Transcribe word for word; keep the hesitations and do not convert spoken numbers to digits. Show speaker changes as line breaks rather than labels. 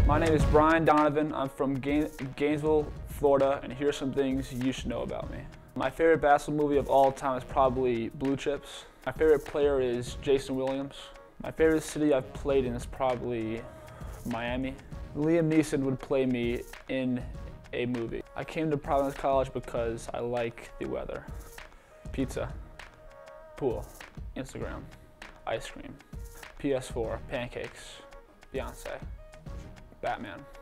My name is Bryan Donovan. I'm from Gain Gainesville, Florida, and here are some things you should know about me. My favorite basketball movie of all time is probably Blue Chips. My favorite player is Jason Williams. My favorite city I've played in is probably Miami. Liam Neeson would play me in a movie. I came to Providence College because I like the weather. Pizza, pool, Instagram, ice cream, P S four, pancakes, Beyonce, Batman.